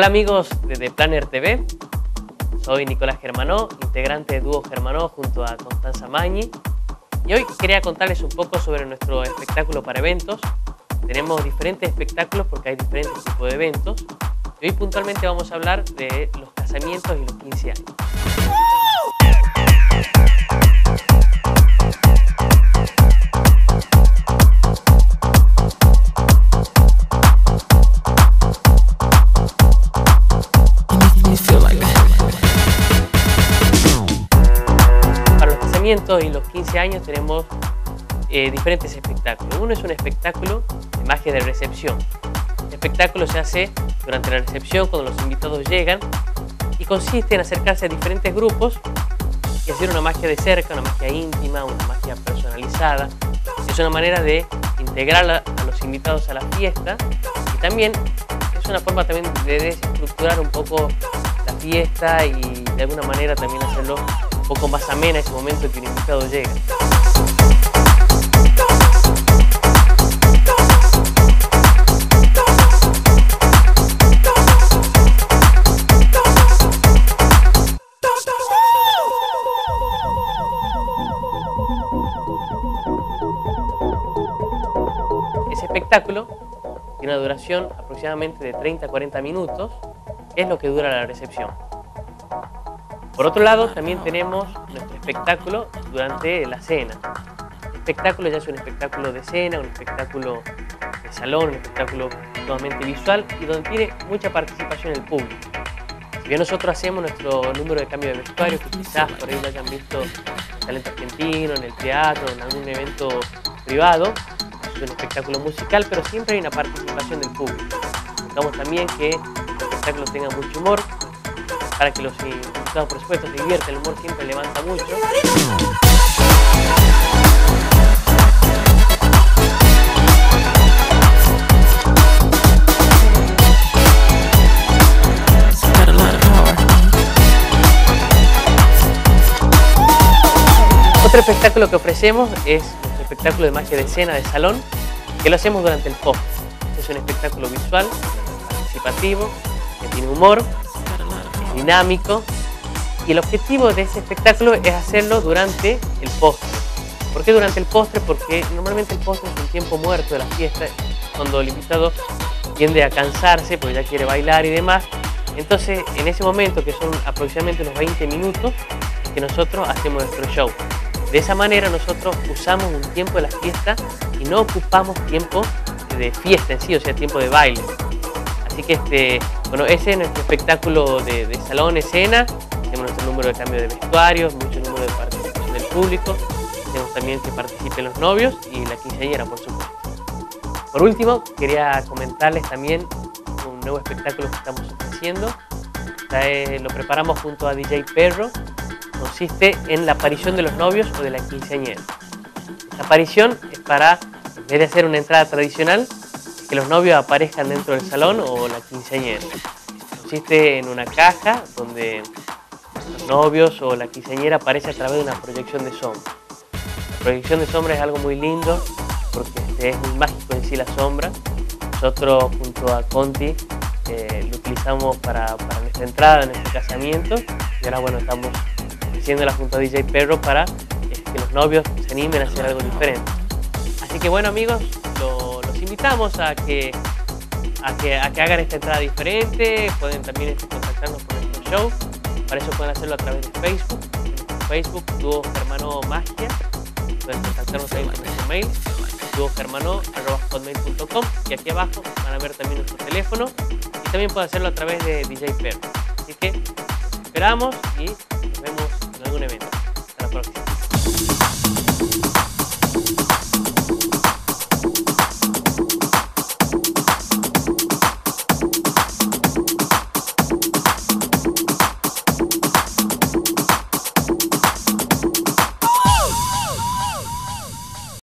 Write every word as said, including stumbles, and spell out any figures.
Hola amigos de The Planner T V, soy Nicolás Germanó, integrante de Dúo Germanó junto a Constanza Magni, y hoy quería contarles un poco sobre nuestro espectáculo para eventos. Tenemos diferentes espectáculos porque hay diferentes tipos de eventos, y hoy puntualmente vamos a hablar de los casamientos y los quince años. Y los quince años tenemos eh, diferentes espectáculos. Uno es un espectáculo de magia de recepción. El espectáculo se hace durante la recepción cuando los invitados llegan y consiste en acercarse a diferentes grupos y hacer una magia de cerca, una magia íntima, una magia personalizada. Es una manera de integrar a, a los invitados a la fiesta y también es una forma también de desestructurar un poco la fiesta y de alguna manera también hacerlo un poco más amena ese momento en que un invitado llega. Ese espectáculo tiene una duración aproximadamente de treinta a cuarenta minutos, que es lo que dura la recepción. Por otro lado, también tenemos nuestro espectáculo durante la cena. El espectáculo ya es un espectáculo de cena, un espectáculo de salón, un espectáculo totalmente visual y donde tiene mucha participación el público. Si bien nosotros hacemos nuestro número de cambio de vestuario, que quizás por ahí lo hayan visto en Talento Argentino, en el teatro, en algún evento privado, es un espectáculo musical, pero siempre hay una participación del público. Buscamos también que el espectáculo tenga mucho humor, para que los invitados, por supuesto, se diviertan. El humor siempre levanta mucho. Otro espectáculo que ofrecemos es nuestro espectáculo de magia de escena de salón, que lo hacemos durante el postre. Es un espectáculo visual, participativo, que tiene humor, dinámico, y el objetivo de ese espectáculo es hacerlo durante el postre. ¿Por qué durante el postre? Porque normalmente el postre es un tiempo muerto de la fiesta, cuando el invitado tiende a cansarse porque ya quiere bailar y demás. Entonces, en ese momento, que son aproximadamente unos veinte minutos, que nosotros hacemos nuestro show. De esa manera nosotros usamos un tiempo de la fiesta y no ocupamos tiempo de fiesta en sí, o sea, tiempo de baile. Así que este, bueno, ese es nuestro espectáculo de, de salón, escena. Tenemos nuestro número de cambio de vestuarios, mucho número de participación del público. Tenemos también que participen los novios y la quinceañera, por supuesto. Por último, quería comentarles también un nuevo espectáculo que estamos ofreciendo. Eh, lo preparamos junto a D J Perro. Consiste en la aparición de los novios o de la quinceañera. La aparición es para, en vez de hacer una entrada tradicional, que los novios aparezcan dentro del salón o la quinceañera. Consiste en una caja donde los novios o la quinceañera aparece a través de una proyección de sombra. La proyección de sombra es algo muy lindo porque este, es muy mágico en sí la sombra. Nosotros junto a Conti eh, lo utilizamos para, para nuestra entrada, nuestro casamiento, y ahora bueno, estamos haciéndola junto a D J Perro para eh, que los novios se animen a hacer algo diferente. Así que bueno amigos, lo, los invitamos a que, a, que, a que hagan esta entrada diferente. Pueden también este, contactarnos por nuestro show. Para eso pueden hacerlo a través de Facebook. En nuestro Facebook, Dúo Germanó Magia. Pueden contactarnos ahí por nuestro mail, duo germanó arroba hotmail punto com, y aquí abajo van a ver también nuestro teléfono y también pueden hacerlo a través de D J Perro. Así que esperamos y